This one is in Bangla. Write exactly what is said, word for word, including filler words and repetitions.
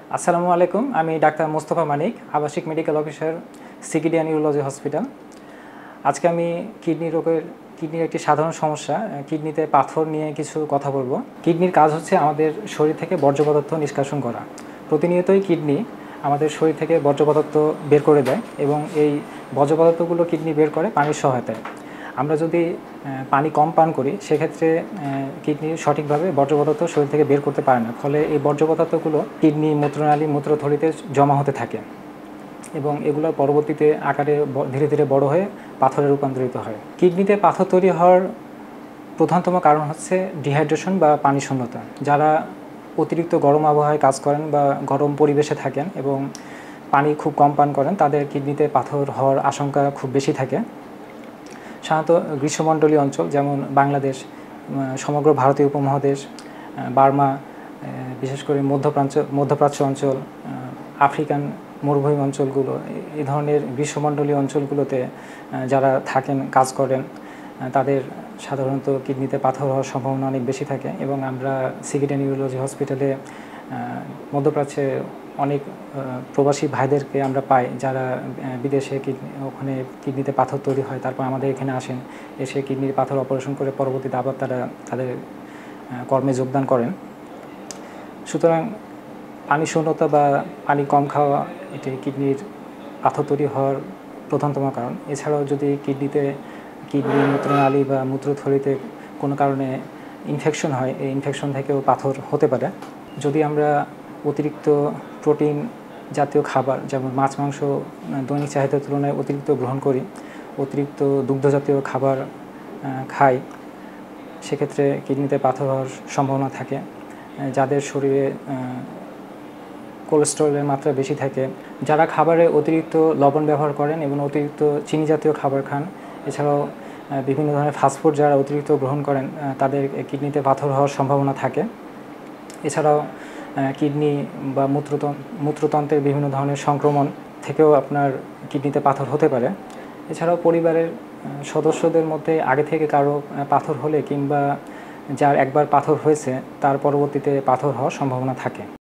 আসসালামু আলাইকুম। আমি ডাক্তার মোস্তফা মানিক, আবাসিক মেডিকেল অফিসার, সিকিডিয়া নিউরোলজি হসপিটাল। আজকে আমি কিডনি রোগের কিডনির একটি সাধারণ সমস্যা, কিডনিতে পাথর নিয়ে কিছু কথা বলবো। কিডনির কাজ হচ্ছে আমাদের শরীর থেকে বর্জ্য পদার্থ নিষ্কাশন করা। প্রতিনিয়তই কিডনি আমাদের শরীর থেকে বর্জ্য পদার্থ বের করে দেয় এবং এই বর্জ্য পদার্থগুলো কিডনি বের করে পানির সহায়তায়। আমরা যদি পানি কম পান করি সেক্ষেত্রে কিডনি সঠিকভাবে বর্জ্য পদার্থ শরীর থেকে বের করতে পারে না, ফলে এই বর্জ্য পদার্থগুলো কিডনি, মূত্রনালী, মূত্রথলিতে জমা হতে থাকে এবং এগুলো পরবর্তীতে আকারে ধীরে ধীরে বড় হয়ে পাথরে রূপান্তরিত হয়। কিডনিতে পাথর তৈরি হওয়ার প্রধানতম কারণ হচ্ছে ডিহাইড্রেশন বা পানি শূন্যতা। যারা অতিরিক্ত গরম আবহাওয়ায় কাজ করেন বা গরম পরিবেশে থাকেন এবং পানি খুব কম পান করেন, তাদের কিডনিতে পাথর হওয়ার আশঙ্কা খুব বেশি থাকে। সাধারণত গ্রীষ্মমণ্ডলীয় অঞ্চল যেমন বাংলাদেশ, সমগ্র ভারতীয় উপমহাদেশ, বার্মা, বিশেষ করে মধ্যপ্রাচ্য মধ্যপ্রাচ্য অঞ্চল, আফ্রিকান মরুভূমি অঞ্চলগুলো, এই ধরনের গ্রীষ্মমণ্ডলীয় অঞ্চলগুলোতে যারা থাকেন, কাজ করেন, তাদের সাধারণত কিডনিতে পাথর হওয়ার সম্ভাবনা অনেক বেশি থাকে। এবং আমরা সিকিডিয়া নিউরোলজি হসপিটালে মধ্যপ্রাচ্যে অনেক প্রবাসী ভাইদেরকে আমরা পাই, যারা বিদেশে কিডনি ওখানে কিডনিতে পাথর তৈরি হয়, তারপর আমাদের এখানে আসেন, এসে কিডনির পাথর অপারেশন করে পরবর্তীতে আবার তারা তাদের কর্মে যোগদান করেন। সুতরাং পানি শূন্যতা বা পানি কম খাওয়া এটি কিডনির পাথর তৈরি হওয়ার প্রধানতম কারণ। এছাড়াও যদি কিডনিতে কিডনি, মূত্রনালী বা মূত্রথলিতে কোনো কারণে ইনফেকশন হয়, এই ইনফেকশন থেকেও পাথর হতে পারে। যদি আমরা অতিরিক্ত প্রোটিন জাতীয় খাবার যেমন মাছ, মাংস দৈনিক চাহিদার তুলনায় অতিরিক্ত গ্রহণ করি, অতিরিক্ত দুগ্ধ জাতীয় খাবার খাই, সেক্ষেত্রে কিডনিতে পাথর হওয়ার সম্ভাবনা থাকে। যাদের শরীরে কোলেস্টেরলের মাত্রা বেশি থাকে, যারা খাবারে অতিরিক্ত লবণ ব্যবহার করেন এবং অতিরিক্ত চিনি জাতীয় খাবার খান, এছাড়াও বিভিন্ন ধরনের ফাস্টফুড যারা অতিরিক্ত গ্রহণ করেন, তাদের কিডনিতে পাথর হওয়ার সম্ভাবনা থাকে। এছাড়াও কিডনি বা মূত্রতন্ত্র মূত্রতন্ত্রের বিভিন্ন ধরনের সংক্রমণ থেকেও আপনার কিডনিতে পাথর হতে পারে। এছাড়াও পরিবারের সদস্যদের মধ্যে আগে থেকে কারো পাথর হলে কিংবা যার একবার পাথর হয়েছে তার পরবর্তীতে পাথর হওয়ার সম্ভাবনা থাকে।